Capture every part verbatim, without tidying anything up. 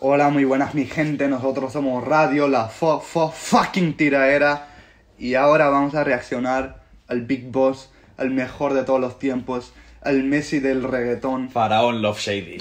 Hola, muy buenas mi gente, nosotros somos Radio, la fo, fo, fucking tiraera. Y ahora vamos a reaccionar al Big Boss, al mejor de todos los tiempos, al Messi del reggaetón. Faraón Love Shady.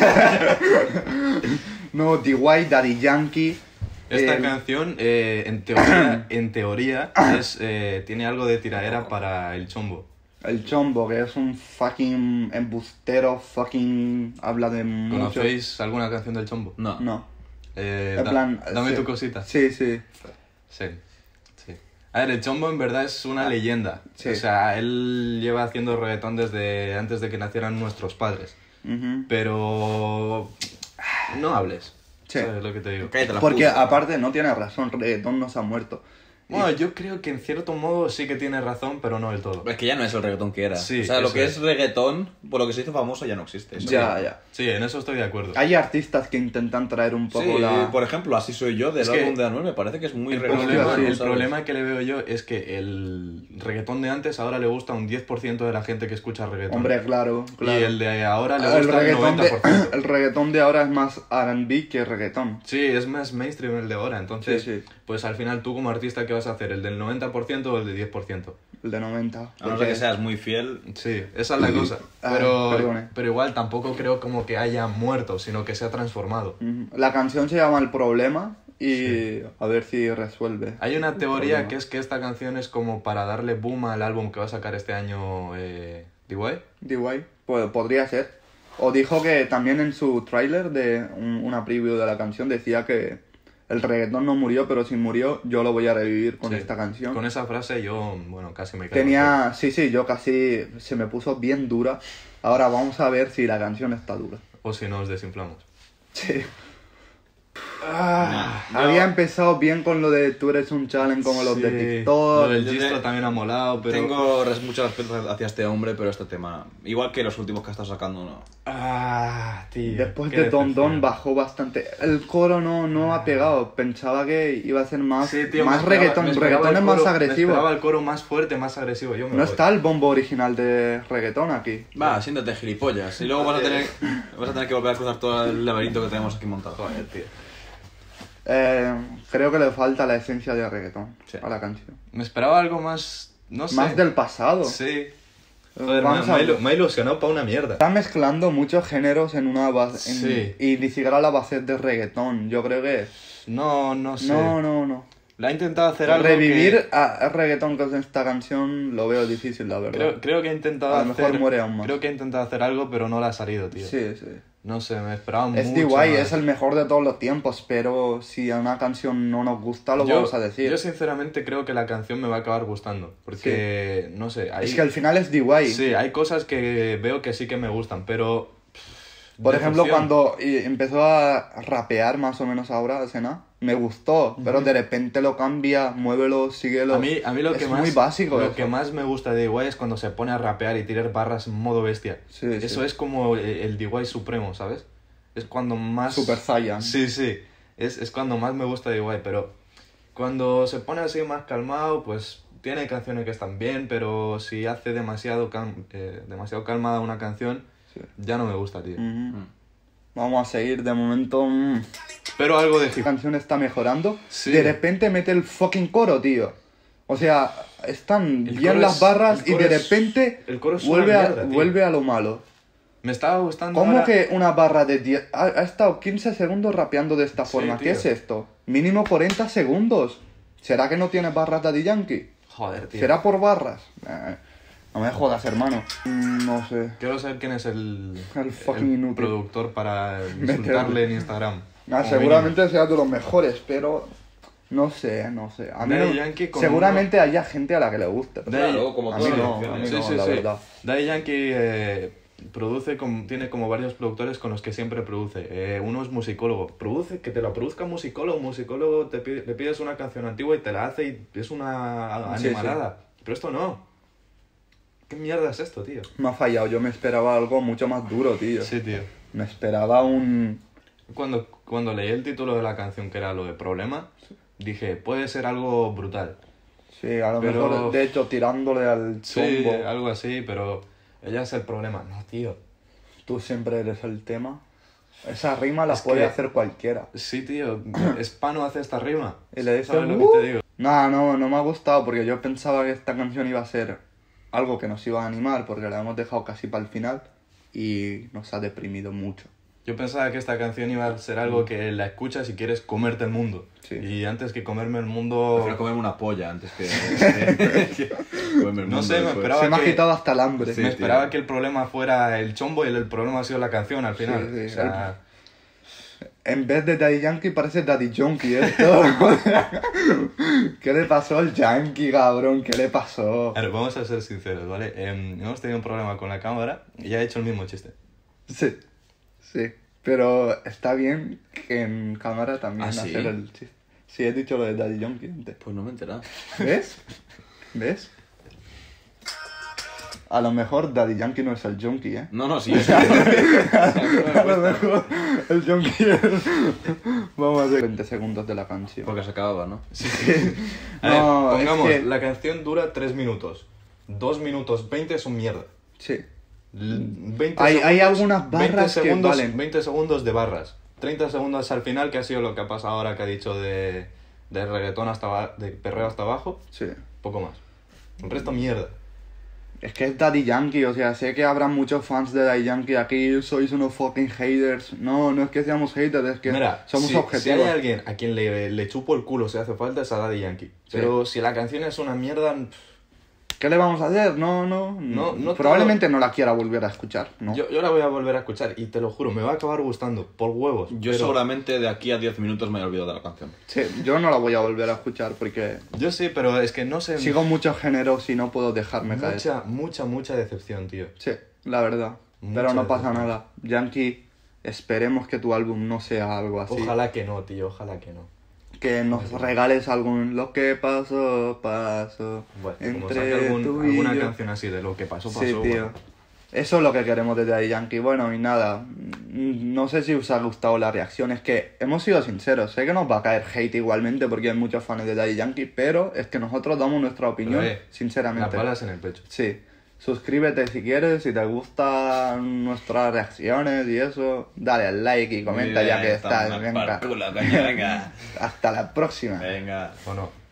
No, D Y, Daddy Yankee. Esta el... canción, eh, en teoría, en teoría es, eh, tiene algo de tiraera para el chombo. El Chombo, que es un fucking embustero, fucking... habla de mucho... ¿Conocéis alguna canción del chombo? No. No. Eh, En da- plan... dame sí. tu cosita. Sí, sí. Sí, sí. A ver, el chombo en verdad es una leyenda. Sí. O sea, él lleva haciendo reggaetón desde antes de que nacieran nuestros padres. Uh-huh. Pero... no hables. Sí. ¿Sabes lo que te digo? Cállate la Porque puta. aparte no tiene razón, reggaetón no se ha muerto. Bueno, yo creo que en cierto modo sí que tiene razón, pero no del todo. Es que ya no es el reggaetón que era. Sí, o sea, lo eso que es. es reggaetón, por lo que se hizo famoso, ya no existe. Eso Ya, sí. ya. Sí, en eso estoy de acuerdo. Hay artistas que intentan traer un poco Sí, la... por ejemplo, Así Soy Yo, del Es que álbum de Anuel, me parece que es muy El reggaetón. problema, sí, el ¿sabes? problema que le veo yo es que el reggaetón de antes ahora le gusta a un diez por ciento de la gente que escucha reggaetón. Hombre, claro, claro. Y el de ahora le el, gusta el reggaetón noventa por ciento. de, el reggaetón de ahora es más R and B que reggaetón. Sí, es más mainstream el de ahora. Entonces, Sí, sí. pues al final tú como artista, ¿qué vas a hacer? ¿El del noventa por ciento o el del diez por ciento? El de noventa. A no ser porque- que seas muy fiel. Sí, esa es la cosa. Ah, Pero, perdone. pero igual tampoco creo como que haya muerto, sino que se ha transformado. Ujú. La canción se llama El Problema y a ver si resuelve. Hay una el teoría problema. que es que esta canción es como para darle boom al álbum que va a sacar este año eh, D Y. D Y, pues podría ser. O dijo que también en su tráiler de un- una preview de la canción decía que el reggaetón no murió, pero si murió yo lo voy a revivir con Sí. esta canción. Con esa frase yo, bueno, casi me quedo. Tenía, sí, sí, yo casi se me puso bien dura. Ahora vamos a ver si la canción está dura. O si nos desinflamos. Sí. Ah, Había empezado bien con lo de tú eres un challenge como los de Sí, TikTok. Lo del Yo Gistro te- también ha molado, pero... Tengo res- mucho respeto hacia este hombre, pero este tema, igual que los últimos que ha estado sacando, no. Ah, tío. Después qué de Don Don decepción. bajó bastante. El coro no, no ha pegado. Pensaba que iba a ser más, Sí, tío, me más esperaba- reggaetón. me esperaba Reggaetón el es más coro- Me agresivo. esperaba el coro más fuerte, más agresivo. Yo me No voy. está el bombo original de reggaetón aquí. Va, siéntate gilipollas. Y luego vas a tener, vas a tener que volver a cruzar todo el laberinto que tenemos aquí montado. Joder, tío. Eh, creo que le falta la esencia de reggaetón Sí. a la canción. Me esperaba algo más... No sé. Más del pasado. Sí. Joder, Vamos me, a me, ver. ilu- me ha ilusionado para una mierda. Está mezclando muchos géneros en una base. en- Sí. Y ni siquiera la base de reggaetón. Yo creo que. No, no sé. No, no, no. La ha intentado hacer algo Revivir que... a, a reggaetón con esta canción lo veo difícil, la verdad. Creo, creo que ha intentado A lo hacer... mejor muere aún más. Creo que ha intentado hacer algo, pero no le ha salido, tío. Sí, sí. No sé, me esperaba Es mucho D Y, más. es el mejor de todos los tiempos, pero si a una canción no nos gusta, lo yo, vamos a decir. Yo sinceramente creo que la canción me va a acabar gustando. Porque, no sé, hay... Es que al final es D Y. Sí, hay cosas que veo que sí que me gustan, pero... pff, Por ejemplo, decepción. cuando y- empezó a rapear más o menos ahora, Sena, me gustó, pero de repente lo cambia, muévelo, síguelo. A mí, a mí lo que es más... muy básico Lo eso. que más me gusta de D Y es cuando se pone a rapear y tirar barras en modo bestia. Sí, Eso sí. es como el, el D Y supremo, ¿sabes? Es cuando más... Super Saiyan. Sí, sí. Es, es cuando más me gusta D Y, pero cuando se pone así más calmado, pues tiene canciones que están bien, pero si hace demasiado, cal- eh, demasiado calmada una canción, Sí. ya no me gusta, tío. Ujú. Vamos a seguir, de momento... mm, Pero algo de La hip canción está mejorando. Sí. De repente mete el fucking coro, tío. O sea, están El bien coro las es- barras el y coro de es- repente el coro es una vuelve, a, mierda, tío. vuelve a lo malo. Me estaba gustando ¿Cómo ahora- que una barra de diez... Ha, ha estado quince segundos rapeando de esta Sí, forma? ¿Qué tío. es esto? Mínimo cuarenta segundos. ¿Será que no tiene barras Daddy Yankee? Joder, tío. ¿Será por barras? Eh, no me jodas, hermano. Mm, No sé. Quiero saber quién es el, El fucking inútil. productor para Meterle. insultarle en Instagram. Ah, Como seguramente sea de los mejores, pero... No sé, no sé. A mí Daddy no- Yankee con seguramente haya gente a la que le guste. pero Daddy- Claro, como a todas mí las no, a canciones. mí no, Sí, sí, la sí. verdad. Daddy Yankee eh, produce, como, tiene como varios productores con los que siempre produce. Eh, uno es musicólogo. Produce, que te lo produzca un musicólogo. Un musicólogo te pide- le pides una canción antigua y te la hace y es una Sí, animalada. Pero esto no. ¿Qué mierda es esto, tío? Me ha fallado, yo me esperaba algo mucho más duro, tío. Sí, tío. Me esperaba un... Cuando, cuando leí el título de la canción, que era lo de Problema, dije, puede ser algo brutal. Sí, a lo Pero- mejor, de hecho, tirándole al Sí, chombo. algo así, pero ella es el problema. No, tío. Tú siempre eres el tema. Esa rima la Es puede que- hacer cualquiera. Sí, tío, Spano hace esta rima. Y le dice, ¿Sabes lo "Uh". que te digo? No, no, no me ha gustado porque yo pensaba que esta canción iba a ser algo que nos iba a animar porque la hemos dejado casi para el final y nos ha deprimido mucho. Yo pensaba que esta canción iba a ser algo que la escuchas y quieres comerte el mundo. Sí. Y antes que comerme el mundo... Prefiero comerme una polla antes que... que comerme el No mundo sé, me después. esperaba Se me ha que- quitado hasta el hambre. Sí, me tío. esperaba que el problema fuera el chombo y el, el problema ha sido la canción al final. Sí, sí, o sea, En vez de Daddy Yankee parece Daddy Junkie esto. ¿Qué le pasó al Yankee, cabrón? ¿Qué le pasó? a ver, vamos a ser sinceros, ¿vale? Em, hemos tenido un problema con la cámara y ya he hecho el mismo chiste. Sí, sí. Pero está bien que en cámara también ¿Ah, sí? hacer el chiste. Sí, he dicho lo de Daddy Yankee antes. Pues no me he enterado. ¿Ves? ¿Ves? A lo mejor Daddy Yankee no es el Junkie, ¿eh? No, no, sí. yo sí. A lo mejor el Junkie es... Vamos a hacer veinte segundos de la canción. Porque se acababa, ¿no? A ver, No, es pongamos, que- la canción dura tres minutos. dos minutos veinte son mierda. Sí. L- veinte Hay- hay segundos- algunas barras veinte que segundos, valen. veinte segundos de barras. treinta segundos al final, que ha sido lo que ha pasado ahora que ha dicho de, de reggaetón hasta ba- de perreo hasta abajo. Sí. Poco más. El resto mierda. Es que es Daddy Yankee, o sea, sé que habrá muchos fans de Daddy Yankee aquí, sois unos fucking haters. No, no es que seamos haters, es que Mira, somos si, si objetivos. hay alguien a quien le, le chupo el culo si hace falta es a Daddy Yankee. Pero si la canción es una mierda, pff, ¿Qué le vamos a hacer? No, no. No, no Probablemente no la quiera volver a escuchar, ¿no? yo, yo la voy a volver a escuchar y te lo juro, me va a acabar gustando, por huevos. Yo pero- seguramente de aquí a diez minutos me he olvidado de la canción. Sí, yo no la voy a volver a escuchar porque Yo sí, pero es que no sé... sigo muchos géneros y no puedo dejarme caer. mucha, mucha, mucha decepción, tío. Sí, la verdad. Mucha Pero no pasa decepción. nada. Yankee, esperemos que tu álbum no sea algo así. Ojalá que no, tío, ojalá que no. Que nos regales algún lo que pasó, pasó. Bueno, como entre saque algún- tú y alguna yo. canción así de lo que pasó, pasó. Sí, tío. bueno. Eso es lo que queremos de Daddy Yankee. Bueno, y nada. mm, No sé si os ha gustado la reacción. Es que hemos sido sinceros. Sé que nos va a caer hate igualmente porque hay muchos fans de Daddy Yankee. Pero es que nosotros damos nuestra opinión, Pero, eh, sinceramente. Las balas en el pecho. Sí. Suscríbete si quieres, si te gustan nuestras reacciones y eso. Dale al like y comenta ya que estás. Venga. Culo, coño, venga. Hasta la próxima. Venga. ¿O no?